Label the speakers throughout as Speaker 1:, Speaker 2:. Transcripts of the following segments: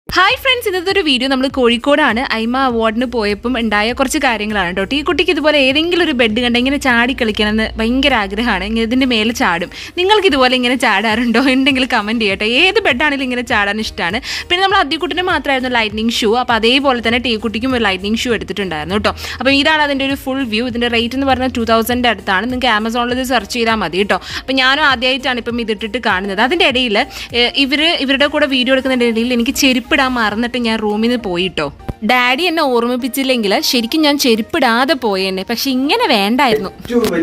Speaker 1: Hi friends, ഇന്നത്തെ ഒരു video നമ്മൾ കോഴിക്കോടാണ് ഐമ അവാർഡിന് പോയപ്പം ഉണ്ടായ കുറച്ച് കാര്യങ്ങളാണ് കേട്ടോ. ഈ കുട്ടിക്ക് ഇതുപോലെ ഏതെങ്കിലും ഒരു ബെഡ് കണ്ട ഇങ്ങനെ ചാടി കളിക്കണമെന്ന് ഭയങ്കര ആഗ്രഹമാണ്. ഇങ്ങനെ ഇതിൻ്റെ മേലെ ചാടും. നിങ്ങൾക്ക് ഇതുപോലെ ഇങ്ങനെ ചാടാറുണ്ടോ? ഉണ്ടെങ്കിൽ കമൻറ്റ് ചെയ്യട്ടെ. ഏത് ബെഡാണെങ്കിലും ഇങ്ങനെ ചാടാൻ ഇഷ്ടമാണ്. പിന്നെ നമ്മൾ അദ്യക്കുട്ടിന് മാത്രമായിരുന്നു ലൈറ്റ്നിങ് ഷൂ. അപ്പോൾ അതേപോലെ തന്നെ ടീക്കുട്ടിക്കും ഒരു ലൈറ്റ്നിങ് ഷൂ എടുത്തിട്ടുണ്ടായിരുന്നു കേട്ടോ. അപ്പോൾ ഇതാണ് അതിൻ്റെ ഒരു ഫുൾ വ്യൂ. ഇതിൻ്റെ റേറ്റ് എന്ന് പറഞ്ഞാൽ 2000 അടുത്താണ്. നിങ്ങൾക്ക് ആമസോണിൽ ഇത് സെർച്ച് ചെയ്താൽ മതി കേട്ടോ. അപ്പോൾ ഞാനും ആദ്യമായിട്ടാണ് ഇപ്പം ഇതിട്ടിട്ട് കാണുന്നത്. അതിൻ്റെ ഇടയിൽ ഇവരുടെ കൂടെ വീഡിയോ എടുക്കുന്നതിൻ്റെ ഇടയിൽ എനിക്ക് ചെരുപ്പിടാൻ മറന്നിട്ട് ഞാൻ റൂമിൽ നിന്ന് പോയിട്ടോ. ഡാഡി എന്നെ ഓർമ്മിപ്പിച്ചില്ലെങ്കിൽ ശരിക്കും ഞാൻ ചെരുപ്പിടാതെ പോയെന്നെ. പക്ഷെ ഇങ്ങനെ വേണ്ടായിരുന്നു.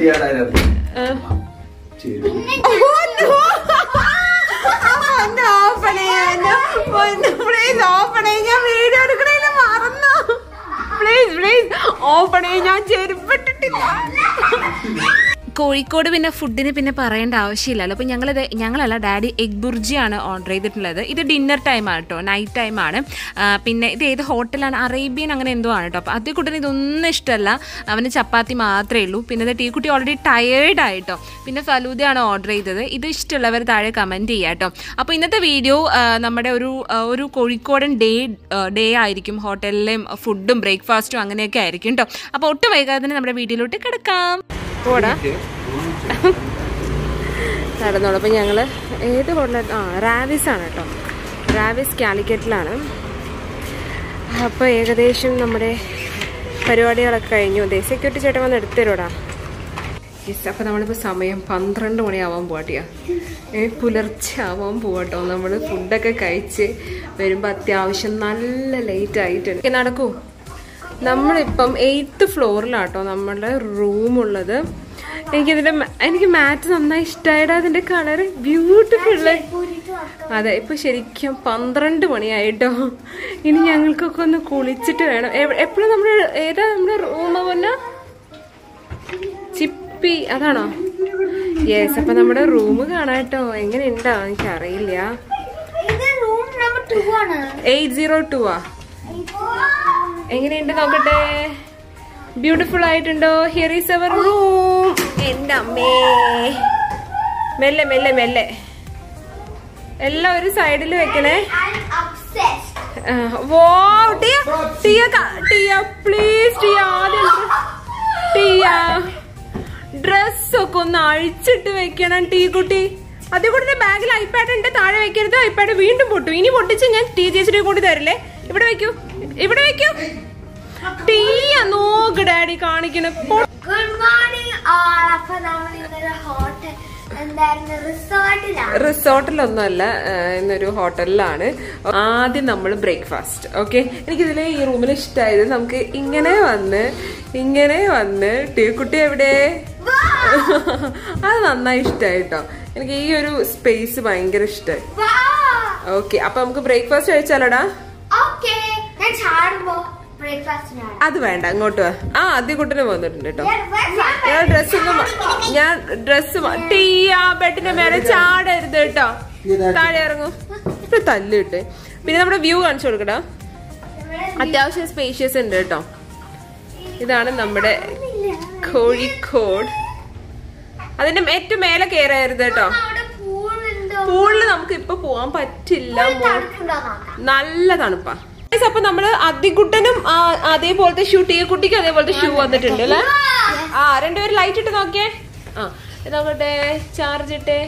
Speaker 1: ഞാൻ ചെരുപ്പിട്ടിട്ടില്ല. കോഴിക്കോട് പിന്നെ ഫുഡിന് പിന്നെ പറയേണ്ട ആവശ്യമില്ലല്ലോ. അപ്പോൾ ഞങ്ങളല്ല ഡാഡി എഗ് ബുർജിയാണ് ഓർഡർ ചെയ്തിട്ടുള്ളത്. ഇത് ഡിന്നർ ടൈമാണ് കേട്ടോ, നൈറ്റ് ടൈമാണ്. പിന്നെ ഇത് ഏത് ഹോട്ടലാണ്, അറേബ്യൻ അങ്ങനെ എന്തോ ആണ് കേട്ടോ. അപ്പോൾ അതേ കുട്ടന് ഇതൊന്നും ഇഷ്ടമല്ല, അവന് ചപ്പാത്തി മാത്രമേ ഉള്ളൂ. പിന്നെ ടീ കുട്ടി ഓൾറെഡി ടയേർഡായിട്ടോ. പിന്നെ ഫലൂദയാണ് ഓർഡർ ചെയ്തത്. ഇത് ഇഷ്ടമുള്ളവർ താഴെ കമൻറ്റ് ചെയ്യുക കേട്ടോ. അപ്പോൾ ഇന്നത്തെ വീഡിയോ നമ്മുടെ ഒരു കോഴിക്കോടൻ ഡേ ആയിരിക്കും. ഹോട്ടലിലെയും ഫുഡും ബ്രേക്ക്ഫാസ്റ്റും അങ്ങനെയൊക്കെ ആയിരിക്കും കേട്ടോ. അപ്പോൾ ഒട്ടും വൈകാതെ തന്നെ നമ്മുടെ വീഡിയോയിലോട്ട് കിടക്കാം. പോടാ നടന്നോളൂ. അപ്പോൾ ഞങ്ങൾ ഏത് ഹോട്ടലാണ്? റാവിസ് ആണ് കേട്ടോ. റാവിസ് കാലിക്കറ്റിലാണ്. അപ്പോൾ ഏകദേശം നമ്മുടെ പരിപാടികളൊക്കെ കഴിഞ്ഞു. സെക്യൂരിറ്റി ചേട്ടൻ വന്ന് എടുത്തരോടാ. യെസ്, അപ്പോൾ നമ്മളിപ്പോൾ സമയം 12 മണിയാവാൻ പോവാട്ടിയാ. പുലർച്ചെ ആവാൻ പോവാട്ടോ. നമ്മൾ ഫുഡൊക്കെ കഴിച്ച് വരുമ്പോൾ അത്യാവശ്യം നല്ല ലേറ്റ് ആയിട്ടുണ്ട്. നടക്കൂ. നമ്മളിപ്പം 8th ഫ്ലോറിലാട്ടോ നമ്മളുടെ റൂമുള്ളത്. എനിക്ക് മാറ്റ് നന്നായി ഇഷ്ടമായിട്ട് അതിൻ്റെ കളർ ബ്യൂട്ടിഫുള്ള്. അതെ, ഇപ്പം ശരിക്കും 12 മണിയായിട്ടോ. ഇനി ഞങ്ങൾക്കൊക്കെ ഒന്ന് കുളിച്ചിട്ട് വേണം. എപ്പോഴും നമ്മൾ ഏതാ നമ്മുടെ റൂമ് പോലെ ചിപ്പി അതാണോ? യെസ്, അപ്പം നമ്മുടെ റൂം കാണാട്ടോ. എങ്ങനെ ഉണ്ടോ എനിക്കറിയില്ല. 802 എങ്ങനെയുണ്ട് നോക്കട്ടെ. ബ്യൂട്ടിഫുൾ ആയിട്ടുണ്ടോ? Here is our room. എൻ്റെ അമ്മേ, മെല്ലെ മെല്ലെ മെല്ലെ എല്ലാം ഒരു സൈഡിൽ വെക്കണേ. ഡ്രസ്സൊക്കെ ഒന്ന് അഴിച്ചിട്ട് വെക്കണം ടീ കുട്ടി. അതേകൂടെ ബാഗിൽ ഐപാഡ് ഉണ്ട്, താഴെ വെക്കരുത്. ഐപാഡ് വീണ്ടും പൊട്ടും. ഇനി പൊട്ടിച്ച് ഞാൻ ടീ ചേച്ചിയുടെ കൂടി തരില്ലേ. ഇവിടെ വെക്കൂ, ഇവിടെ വെക്കൂ. ടീയ നോക്ക് ഡാഡി കാണിക്കണ. റിസോർട്ടിലൊന്നുമല്ല, ഇന്നൊരു ഹോട്ടലിലാണ്. ആദ്യം നമ്മൾ ബ്രേക്ക്ഫാസ്റ്റ്. ഓക്കെ, എനിക്കിതിൽ ഈ റൂമിൽ ഇഷ്ടമായത് നമുക്ക് ഇങ്ങനെ വന്ന് ടീക്കുട്ടി എവിടെ, അത് നന്നായി ഇഷ്ടമായിട്ടോ. എനിക്ക് ഈ ഒരു സ്പേസ് ഭയങ്കര ഇഷ്ടമായി. ഓക്കെ, അപ്പൊ നമുക്ക് ബ്രേക്ക്ഫാസ്റ്റ് കഴിച്ചാലോടാ. അത് വേണ്ട, അങ്ങോട്ട് വാ. ആദ്യക്കുട്ടന് വന്നിട്ടുണ്ട് കേട്ടോ. ഞാൻ ഡ്രസ് ബെഡിന്റെ മേലെ ചാടരുത് കേട്ടോ. താഴെ ഇറങ്ങും, ഇപ്പൊ തല്ലിട്ട്. പിന്നെ നമ്മുടെ വ്യൂ കാണിച്ചു കൊടുക്കടാ. അത്യാവശ്യം സ്പേഷ്യസ് ഉണ്ട് കേട്ടോ. ഇതാണ് നമ്മുടെ കോഴിക്കോട്. അതിന്റെ ഏറ്റവും മേലെ കയറരുത് കേട്ടോ. പൂളില് നമുക്ക് ഇപ്പൊ പോവാൻ പറ്റില്ല, നല്ല തണുപ്പാ. അപ്പൊ നമ്മള് അദ്യക്കുട്ടനും അതേപോലത്തെ ഷൂ, ടീക്കുട്ടിക്കും അതേപോലത്തെ ഷൂ വന്നിട്ടുണ്ട് അല്ലേ. രണ്ടുപേരും ലൈറ്റ് ഇട്ട് നോക്കിയേ. നോക്കട്ടെ, ചാർജ് ഇട്ടേ.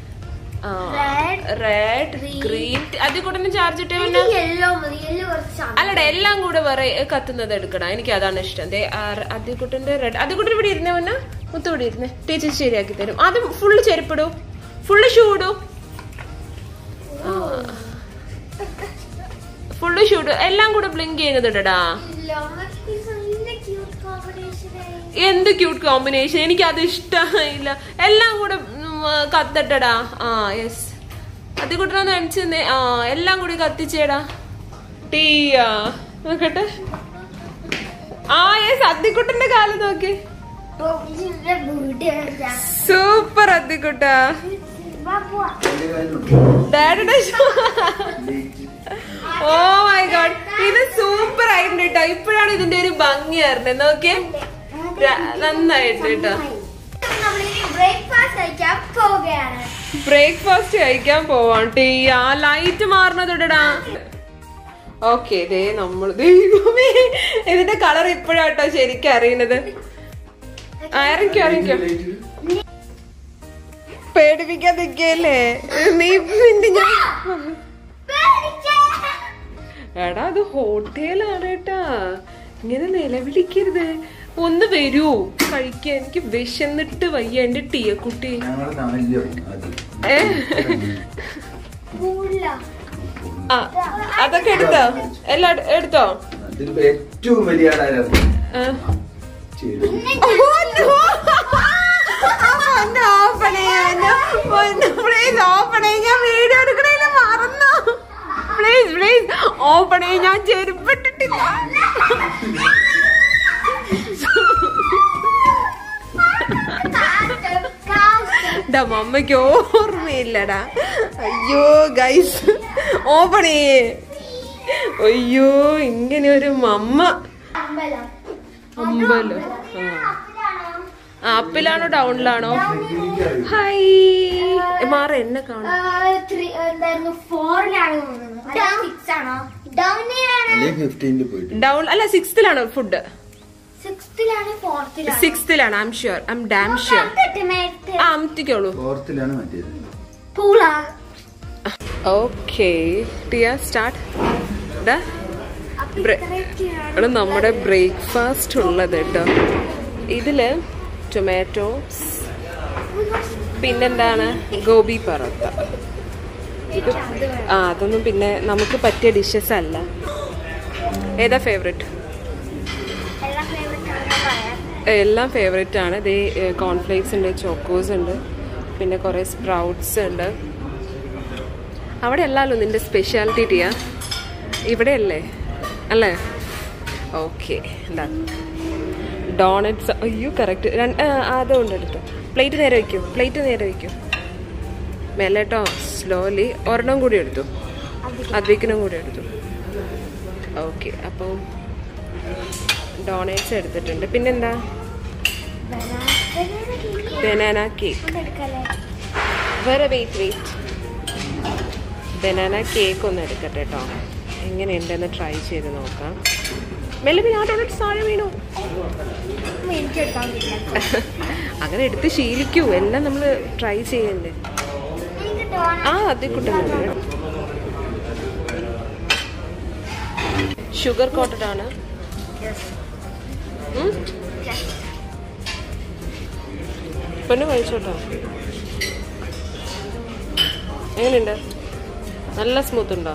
Speaker 1: Red, green. അദ്യക്കുട്ടനും ചാർജ് ഇട്ടേ. പിന്നെ അല്ലടാ, എല്ലാം കൂടെ വേറെ കത്തുന്നത് എടുക്കണം. എനിക്ക് അതാണ് ഇഷ്ടം. അദ്യക്കുട്ടന്റെ റെഡ്. അദ്യക്കുട്ടൻ ഇവിടെ ഇരുന്നേ. മുന്നേ മുത്ത് ഇവിടെ ഇരുന്നേ. ടീച്ചർ ശരിയാക്കി തരും. അത് ഫുള്ള് ചെരുപ്പിടൂ, ഫുള്ള് ഷൂ ഇടൂ, ഫുള്ള് ഷൂട്ട്. എല്ലാം കൂടെ ബ്ലിങ്ക് ചെയ്യുന്നത് ഇടടാ. എന്ത് ക്യൂട്ട് കോമ്പിനേഷൻ. എനിക്ക് അത് ഇഷ്ടമായില്ല. എല്ലാം കൂടെ കത്തട്ടടാ. യെസ്, അതികൂട്ടൊന്ന് അണിച്ചെന്നേ. എല്ലാം കൂടി കത്തിച്ചേടാ. ടീയാ നോക്കട്ടെ. യെസ്, അദ്യക്കുട്ടന്റെ കാലം നോക്കി. സൂപ്പർ അദ്യക്കുട്ടാ. ഡാഡിയുടെ ഓ മൈ ഗോഡ്, ഇത് സൂപ്പർ ആയിട്ടുണ്ട് കേട്ടോ. ഇപ്പോഴാണ് ഇതിന്റെ ഒരു ഭംഗി അറിഞ്ഞത്. നോക്കിയേ, നന്നായിട്ട് കേട്ടോ. ബ്രേക്ക്ഫാസ്റ്റ് കഴിക്കാൻ പോവാൻ. ലൈറ്റ് മാറണത് ഇടടാ. ഓക്കെ ദേ നമ്മൾ ദൈവമേ ഇതിന്റെ കളർ ഇപ്പോഴാട്ടോ ശരിക്കും അറിയുന്നത്. ഇറങ്ങിക്കോ പേടിപ്പിക്കാൻ നിൽക്കല്ലേ നീ. എടാ അത് ഹോട്ടലാണ് കേട്ടാ, ഇങ്ങനെ നിലവിളിക്കരുത്. ഒന്ന് വരൂ കഴിക്കാൻ, എനിക്ക് വിശന്നിട്ട് വയ്യ. എന്റെ ടീയക്കുട്ടി അതൊക്കെ എടുത്തോ? എല്ലാം എടുത്തോ?
Speaker 2: ഏറ്റവും വലിയ
Speaker 1: ഞാൻ വീഡിയോ എടുക്കണേല് മറന്നു. പ്ലീസ് പ്ലീസ് ഓപ്പൺ ചെയ്യ. ഞാൻ ചെരുപ്പിട്ടിട്ടില്ല. മമ്മയ്ക്ക് ഓർമ്മയില്ലടാ. അയ്യോ ഗൈസ് ഓപ്പൺ ചെയ്യേ. അയ്യോ ഇങ്ങനെ ഒരു മമ്മ. അമ്പലം ആപ്പിലാണോ ഡൗണിലാണോ? ഹായ് മാറ എന്നെ കാണും. ഡൗൺ അല്ല 6th food. 6th I am sure. I am damn sure. അമ്മത്തിക്കോളൂ. ഓക്കെ ടിയ സ്റ്റാർട്ട്. നമ്മുടെ ബ്രേക്ക്ഫാസ്റ്റ് ഉള്ളത് കേട്ടോ. ഇതില് ടൊമാറ്റോസ്, പിന്നെന്താണ് ഗോബി പൊറോട്ട. ഇത് അതൊന്നും പിന്നെ നമുക്ക് പറ്റിയ ഡിഷസ് അല്ല. ഏതാ ഫേവറേറ്റ്? എല്ലാം ഫേവറേറ്റ് ആണ്. ഇത് കോൺഫ്ലേക്സ് ഉണ്ട്, ചോക്കോസ് ഉണ്ട്, പിന്നെ കുറേ സ്പ്രൗട്ട്സ് ഉണ്ട്. അവിടെ അല്ലല്ലോ നിന്റെ സ്പെഷ്യാലിറ്റി ടിയ, ഇവിടെ അല്ലേ അല്ലേ? ഓക്കെ എന്താ ഡോണറ്റ്സ്. അയ്യോ കറക്റ്റ്. അതുകൊണ്ട് എടുത്തു. പ്ലേറ്റ് നേരെ വയ്ക്കൂ, പ്ലേറ്റ് നേരെ വയ്ക്കൂ. മേലെ കേട്ടോ സ്ലോലി. ഒരെണ്ണം കൂടി എടുത്തു, അദ്വൈക്കിനും കൂടി എടുത്തു. ഓക്കെ അപ്പോൾ ഡോണറ്റ്സ് എടുത്തിട്ടുണ്ട്. പിന്നെന്താ ബനാന കേക്ക്. വേറെ വെയിറ്റ് ബനാന കേക്ക് ഒന്ന് എടുക്കട്ടെ കേട്ടോ. എങ്ങനെയുണ്ടെന്ന് ട്രൈ ചെയ്ത് നോക്കാം. മെല്ലെ ആ ഡോണറ്റ്സ് താഴെ വീണു. അങ്ങനെ എടുത്ത് ശീലിക്കൂ. എല്ലാം നമ്മൾ ട്രൈ ചെയ്യണ്ടേ. അതിക്കുട്ടുണ്ട്. ഷുഗർ കോട്ടഡ് ആണ്. പെണ്ണ് കഴിച്ചോട്ടോ. എങ്ങനെയുണ്ട്? നല്ല സ്മൂത്ത് ഉണ്ടോ?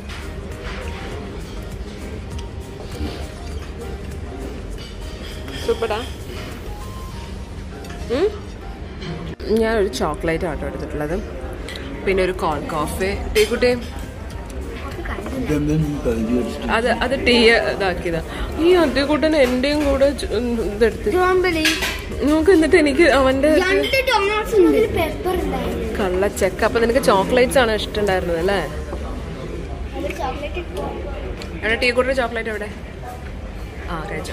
Speaker 1: സൂപ്പറാ. ഞാനൊരു ചോക്ലേറ്റ് ആട്ടോ എടുത്തിട്ടുള്ളത്. പിന്നെ ഒരു കോൺ കോഫി. ടീക്കുട്ടി അത് ടീ ഇതാക്കിയതാ. ഈ അതേക്കൂട്ടൻ എന്റെയും കൂടെ ഇതെടുത്ത് നോക്ക്. എന്നിട്ട് എനിക്ക് അവന്റെ കള്ളച്ചക്ക. അപ്പൊ നിനക്ക് ചോക്ലേറ്റ്സ് ആണ് ഇഷ്ടമുണ്ടായിരുന്നത് അല്ലേ? എവിടെ ടീ കൂട്ടർ ചോക്ലേറ്റ് എവിടെ? കഴിച്ചോ.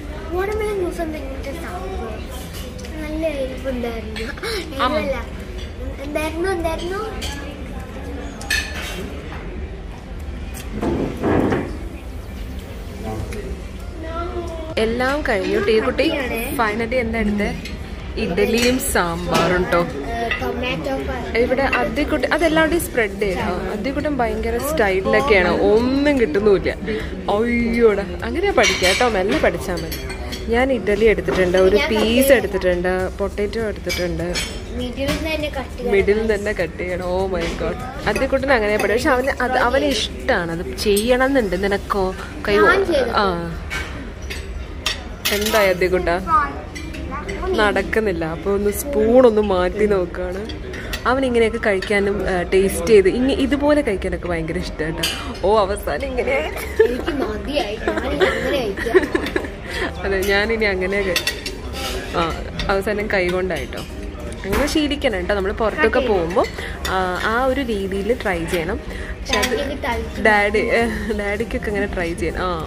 Speaker 1: എല്ലാം കഴിഞ്ഞു. ടീക്കുട്ടി ഫൈനലി എന്താ എടുത്തേ? ഇഡലിയും സാമ്പാറും കേട്ടോ. ഇവിടെ അദ്യക്കുട്ടി അതെല്ലാവരുടെയും സ്പ്രെഡ് ചെയ്തോ. അദ്യക്കുട്ടൻ ഭയങ്കര സ്റ്റൈലിലൊക്കെയാണ്. ഒന്നും കിട്ടുന്നുമില്ല. അയ്യോടെ അങ്ങനെയാ പഠിക്കാം കേട്ടോ. മെല്ലെ പഠിച്ചാൽ മതി. ഞാൻ ഇഡലി എടുത്തിട്ടുണ്ട്, ഒരു പീസ് എടുത്തിട്ടുണ്ട്, പൊട്ടാറ്റോ എടുത്തിട്ടുണ്ട്. മിഡിൽ തന്നെ കട്ട് ചെയ്യണം. ഓ മൈ ഗോഡ്. അദ്യക്കുട്ടൻ അങ്ങനെ പഠിക്കും. പക്ഷെ അവന് ഇഷ്ടമാണ്. അത് ചെയ്യണം എന്നുണ്ട്. നിനക്കോ? കൈ എന്തായി അദ്യക്കുട്ട? നടക്കുന്നില്ല. അപ്പൊ ഒന്ന് സ്പൂണൊന്ന് മാറ്റി നോക്കുകയാണ്. അവനിങ്ങനെയൊക്കെ കഴിക്കാനും ടേസ്റ്റ് ചെയ്ത് ഇതുപോലെ കഴിക്കാനൊക്കെ ഭയങ്കര ഇഷ്ടമായിട്ടാ. അവസാനം ഇങ്ങനെ. അതെ ഞാനിനി അങ്ങനെയൊക്കെ അവസാനം കൈകൊണ്ടായിട്ടോ. അങ്ങനെ ശീലിക്കണം കേട്ടോ. നമ്മൾ പുറത്തൊക്കെ പോകുമ്പോൾ ആ ഒരു രീതിയിൽ ട്രൈ ചെയ്യണം. പക്ഷെ അത് ഡാഡിക്കൊക്കെ അങ്ങനെ ട്രൈ ചെയ്യണം.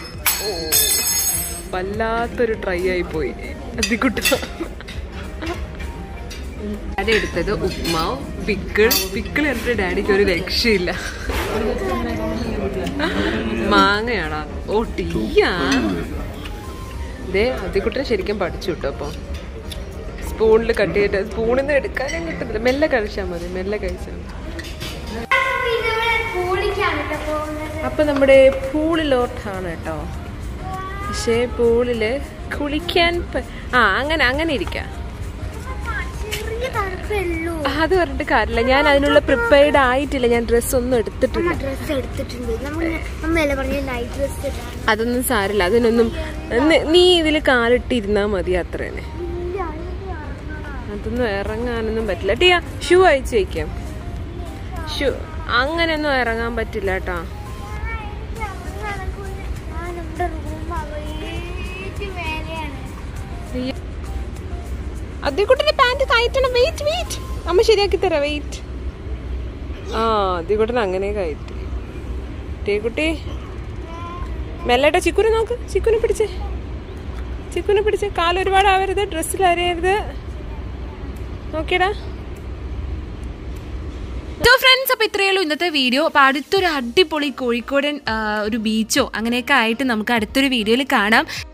Speaker 1: വല്ലാത്തൊരു ട്രൈ ആയിപ്പോയി അതിക്കുട്ട. ഡാഡി എടുത്തത് ഉപ്മാവ്, പിക്കിൾ. എന്നിട്ട് ഡാഡിക്ക് ഒരു രക്ഷയില്ല. മാങ്ങയാടാ. ഓ ടീയാ. ഇതേ അതിക്കുട്ടനെ ശരിക്കും പഠിച്ചു കിട്ടോ. അപ്പൊ സ്പൂണിൽ കട്ട് ചെയ്തിട്ട് സ്പൂണിൽ നിന്ന് എടുക്കാനും കിട്ടുന്നില്ല. മെല്ലെ കഴിച്ചാൽ മതി, മെല്ലെ കഴിച്ചാൽ മതി. അപ്പൊ നമ്മുടെ പൂളിലോട്ടാണ് കേട്ടോ. പക്ഷേ പൂളില് കുളിക്കാൻ അങ്ങനെ ഇരിക്കാം. അത് പറഞ്ഞിട്ട് കാര്യമില്ല. ഞാൻ അതിനുള്ള പ്രിപ്പയർഡ് ആയിട്ടില്ല. ഞാൻ ഡ്രസ്സ് ഒന്നും എടുത്തിട്ടില്ല. അതൊന്നും സാരില്ല. അതിനൊന്നും നീ ഇതില് കാലിട്ടിരുന്നാ മതി, അത്ര തന്നെ. അതൊന്നും ഇറങ്ങാനൊന്നും പറ്റില്ല. ടിയാ ഷൂ അയച്ചു വയ്ക്കാം. ഷൂ അങ്ങനെയൊന്നും ഇറങ്ങാൻ പറ്റില്ല കേട്ടോ. അതിക്കുട്ടന്റെ പാന്റ് കയറ്റണം. വെയിറ്റ് വെയിറ്റ്, അമ്മ ശരിയാക്കി തരാം. വെയിറ്റ്. അതിക്കുട്ടൻ അങ്ങനെ കയറ്റി. ടീക്കുട്ടി മെല്ലട്ടെ. ചിക്കുനെ നോക്ക്. ചിക്കുനെ പിടിച്ചേ. കാലൊരുപാട് ആവരുത്, ഡ്രസ്സിൽ അറിയരുത്. നോക്കിയടാ.
Speaker 3: സോ ഫ്രണ്ട്സ്, അപ്പോൾ ഇത്രയേ ഉള്ളൂ ഇന്നത്തെ വീഡിയോ. അപ്പോൾ അടുത്തൊരു അടിപൊളി കോഴിക്കോടൻ ഒരു ബീച്ചോ അങ്ങനെയൊക്കെ ആയിട്ട് നമുക്ക് അടുത്തൊരു വീഡിയോയിൽ കാണാം.